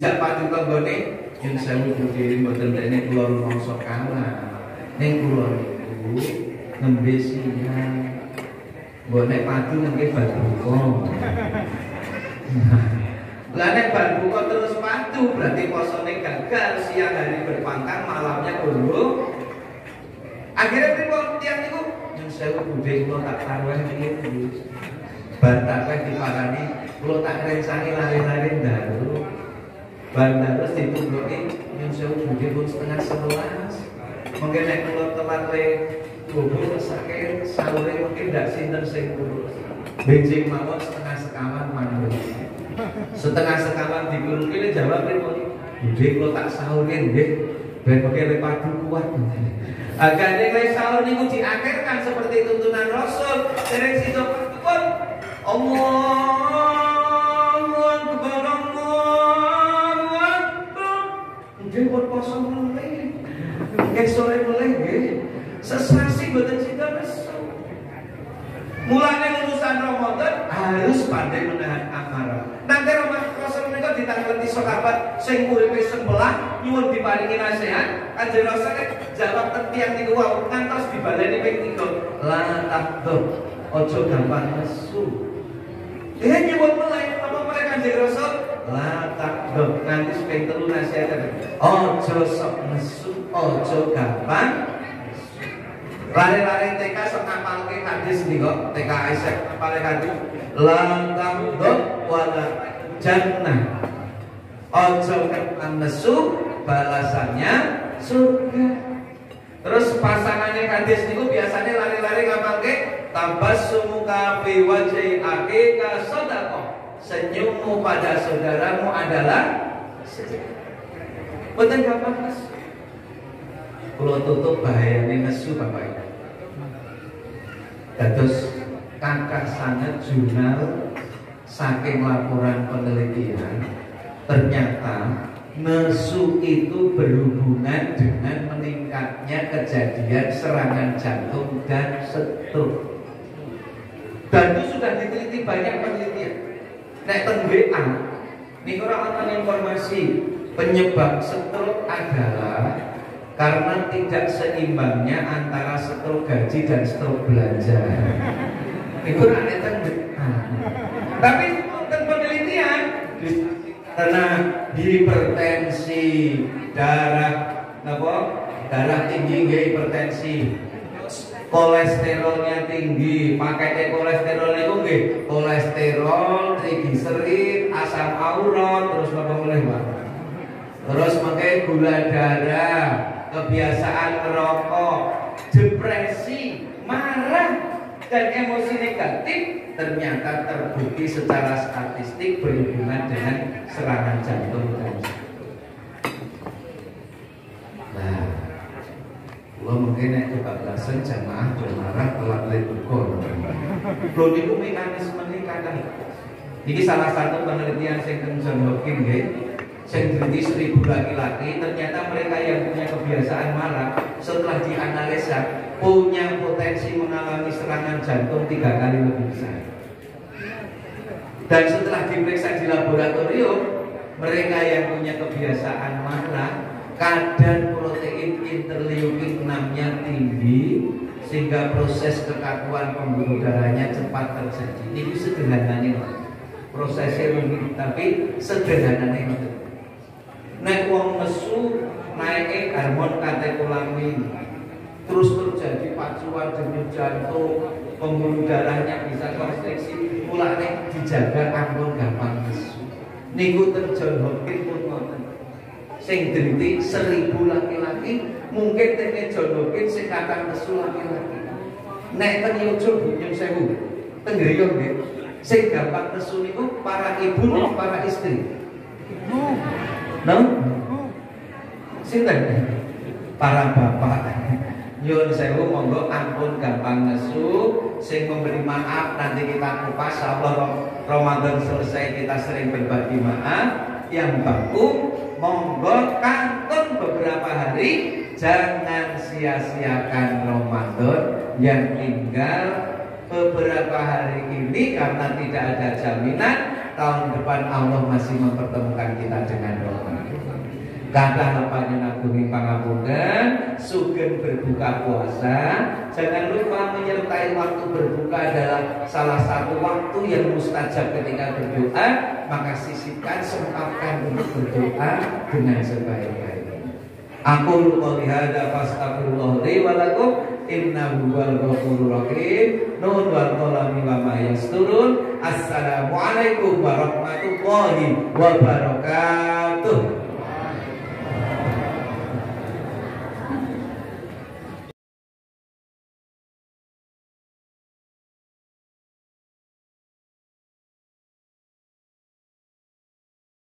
Jak pati tanggane yen sewu budhe mboten dene kula rumangsa kalah. Ning kula niku nembe siang. Mbok nek pati nggih bar buka. Lah nek bar buka terus patu berarti posone gagal, siang hari berpangkang malamnya guru. Akhirnya pripun tiyang niku yen sewu budhe kula tak karweh iki. Bar tak diparani kula tak rencani lari-lari ndalu. Bar terus ditungguin yang sewu budhe pun 10:30. Mungkin nek kula telat le bubur sakit sahure mungkin ndak sinten sing kurus. Benjing mawon 1/2 sekawan mandul. 1/2 sekawan dikurungke jawab pripun? Budhe kula tak sahurke nggih ben mengke padu kuat. Agane le sahur niku diakhirkan seperti tuntunan Rasul. Dereng sida pun Allahu Akbar. Dia buat poso mulai, sore mulai, sesasi boten sida nesu. Mulane lulusan Ramadan harus pandai menahan amarah. Nanti Rasul menika ditanggleti sahabat sing uripe sebelah nyuwun diparingi nasihat. Kanjeng Rasul jawab tiyang niku wau ngantos dibaleni ping 3. La takdur, ojo gampang nesu. Dia nyuwun mulai apa mereka Kanjeng Rasul? La takdur, nanti supaya telu nasihat. Ojo sok nesu, ojo gampang. Lari-lari TK sok ngapalke hadis niku, TK Aisyah ngapalke hadis. La takdur wala jannah. Ojo gampang nesu, balasannya surga. Terus pasangannya hadis niku biasanya lari-lari ngapalke tabassumuka fi wajhi akika shadaqah. Senyummu pada saudaramu adalah sedekah. Betul gampang nesu. Kalau tutup bahayanya nesu Bapak Ibu. Terus kakak sangat jurnal saking laporan penelitian ternyata nesu itu berhubungan dengan meningkatnya kejadian serangan jantung dan stroke. Dan itu sudah diteliti banyak penelitian. Nek teng WA, niku ora ana informasi penyebab stroke adalah karena tidak seimbangnya antara stroke gaji dan stroke belanja. Niku ora ana teng WA. Tapi teng penelitian karena hipertensi, darah napa? Darah tinggi nggih hipertensi. Kolesterolnya tinggi, pakai kolesterol itu nggih, kolesterol, trigliserid, asam urat, terus apa boleh Pak? Terus pakai gula darah, kebiasaan merokok, depresi, marah, dan emosi negatif ternyata terbukti secara statistik berhubungan dengan serangan jantung dan kalau mungkin yang kebablasan jamaah bermarah telat lebukur. Kalau itu mekanisme ini kadang. Ini salah satu penelitian yang John Hopkins yang teliti 1000 laki-laki. Ternyata mereka yang punya kebiasaan marah setelah dianalisa punya potensi mengalami serangan jantung 3 kali lebih besar. Dan setelah diperiksa di laboratorium, mereka yang punya kebiasaan marah kadar protein interleukin 6-nya tinggi sehingga proses kekakuan pembuluh darahnya cepat terjadi. Ini sederhananya prosesnya mungkin, tapi sederhananya nek wong nesu naik hormon katekolamin, terus terjadi pacuan denyut jantung, pembuluh darahnya bisa konstriksi, mulane dijaga ampun gampang nesu. Niku John Hopkins pun ngoten. Sing deliti 1000 laki-laki mungkin tenge John Hopkins sing kakang nesu laki-laki. Nek teng Yojo Bunyung Sewu, teng griya nggih. Sing gampang nesu niku para ibu dan para istri. No? Sinten? Para bapak. Nyuwun sewu monggo ampun gampang nesu, sing memberi maaf nanti kita kupas. Allah Ramadan selesai kita sering berbagi maaf. Yang baku monggo kantun beberapa hari, jangan sia-siakan Ramadan yang tinggal beberapa hari ini karena tidak ada jaminan tahun depan Allah masih mempertemukan kita dengan Ramadan. Kathah panjenengan pangapunten, sugeng berbuka puasa. Jangan lupa menyertai waktu berbuka adalah salah satu waktu yang mustajab ketika berdoa. Maka sisipkan, sempatkan untuk berdoa dengan sebaik-baiknya. Aku qouli hadza fastaghfirullah li wa lakum innahu huwal ghafurur rahim. Nun wal qalami wa ma yasturun. Assalamualaikum warahmatullahi wabarakatuh.